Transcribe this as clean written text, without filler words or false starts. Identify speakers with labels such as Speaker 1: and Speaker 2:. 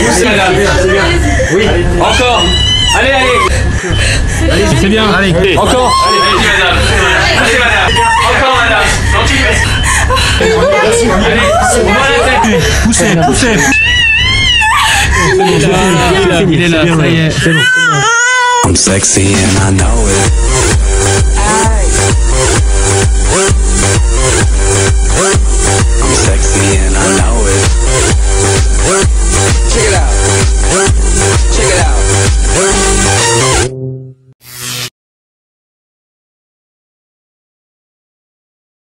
Speaker 1: Poussez, madame. Oui. Encore. Allez, allez.
Speaker 2: Allez, c'est bien. Allez.
Speaker 1: Encore. Allez, madame. Poussez, madame. Encore, madame. Continuez. Allez, on va la tête.
Speaker 2: Poussez, poussez. Il est là, ça y est. C'est bon.
Speaker 3: I'm sexy and I know it. I'm sexy and I know it.